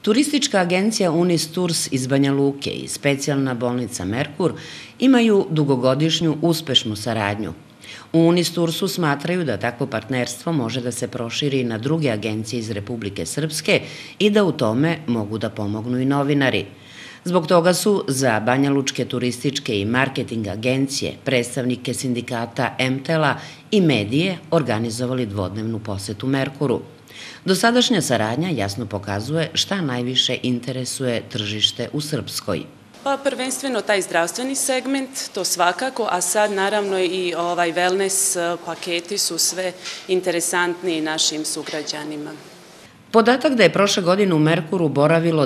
Turistička agencija Unis Tours iz Banja Luke i specijalna bolnica Merkur imaju dugogodišnju uspešnu saradnju. U Unis Toursu smatraju da takvo partnerstvo može da se proširi na druge agencije iz Republike Srpske i da u tome mogu da pomognu i novinari. Zbog toga su za banjalučke turističke i marketing agencije, predstavnike sindikata MTEL-a i medije organizovali dvodnevnu posetu Merkuru. Dosadašnja saradnja jasno pokazuje šta najviše interesuje tržište u Srpskoj. Pa prvenstveno taj zdravstveni segment, to svakako, a sad naravno i wellness paketi su sve interesantni našim sugrađanima. Podatak da je prošle godine u Merkuru boravilo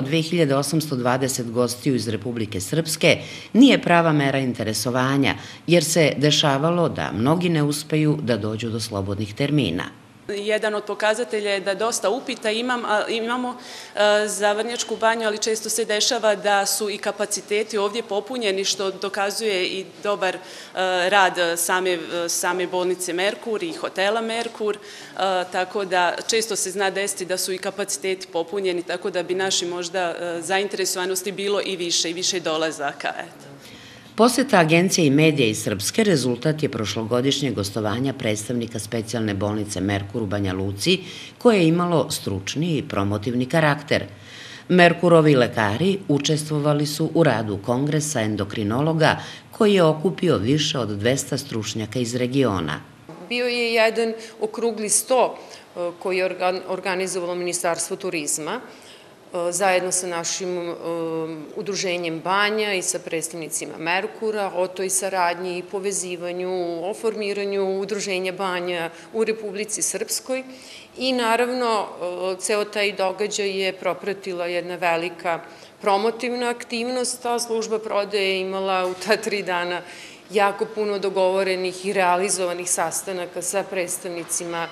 2820 gostiju iz Republike Srpske nije prava mera interesovanja, jer se dešavalo da mnogi ne uspeju da dođu do slobodnih termina. Jedan od pokazatelja je da dosta upita imamo za Vrnjačku banju, ali često se dešava da su i kapaciteti ovdje popunjeni, što dokazuje i dobar rad same bolnice Merkur i hotela Merkur, tako da često se zna desiti da su i kapaciteti popunjeni, tako da bi naši možda zainteresovanosti bilo i više dolazaka. Poseta agencije i medija iz Srpske rezultat je prošlogodišnjeg gostovanja predstavnika specijalne bolnice Merkur u Banja Luci, koje je imalo stručni i promotivni karakter. Merkurovi lekari učestvovali su u radu kongresa endokrinologa koji je okupio više od 200 stručnjaka iz regiona. Bio je jedan okrugli sto koji je organizovalo Ministarstvo turizma, zajedno sa našim udruženjem Banja i sa predstavnicima Merkura, o toj saradnji i povezivanju, o formiranju udruženja Banja u Republici Srpskoj i naravno ceo taj događaj je propratila jedna velika promotivna aktivnost, a služba prodaje je imala u ta 3 dana jako puno dogovorenih i realizovanih sastanaka sa predstavnicima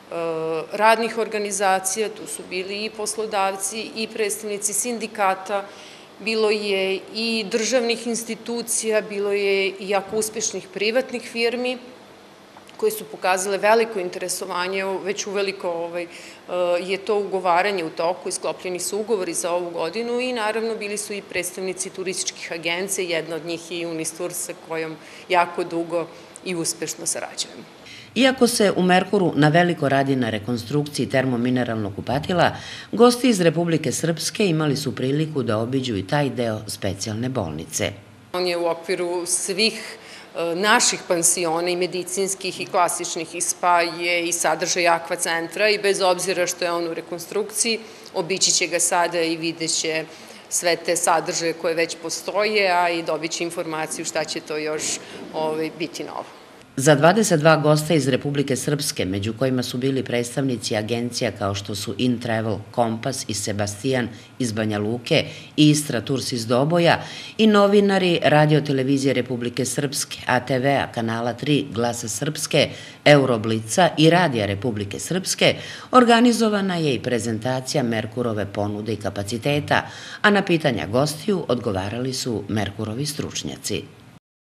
radnih organizacija, tu su bili i poslodavci i predstavnici sindikata, bilo je i državnih institucija, bilo je i jako uspešnih privatnih firmi koje su pokazale veliko interesovanje, već uveliko je to ugovaranje u toku, isklopljeni su ugovori za ovu godinu i naravno bili su i predstavnici turističkih agencija, jedna od njih je i Unis Tours sa kojom jako dugo i uspešno sarađujemo. Iako se u Merkuru na veliko radi na rekonstrukciji termomineralnog kupatila, gosti iz Republike Srpske imali su priliku da obiđu i taj deo specijalne bolnice. On je u okviru svih naših pansiona i medicinskih i klasičnih i spa je i sadržaj akva centra i bez obzira što je on u rekonstrukciji, obići će ga sada i vidjet će sve te sadržaje koje već postoje, a i dobit će informaciju šta će to još biti novo. Za 22 gosta iz Republike Srpske, među kojima su bili predstavnici agencija kao što su InTravel, Kompas i Sebastian iz Banja Luke i Istra Tours iz Doboja i novinari Radio-televizije Republike Srpske, ATV-a, Kanala 3, Glasa Srpske, Euroblica i Radija Republike Srpske, organizovana je i prezentacija Merkurove ponude i kapaciteta, a na pitanja gostiju odgovarali su Merkurovi stručnjaci.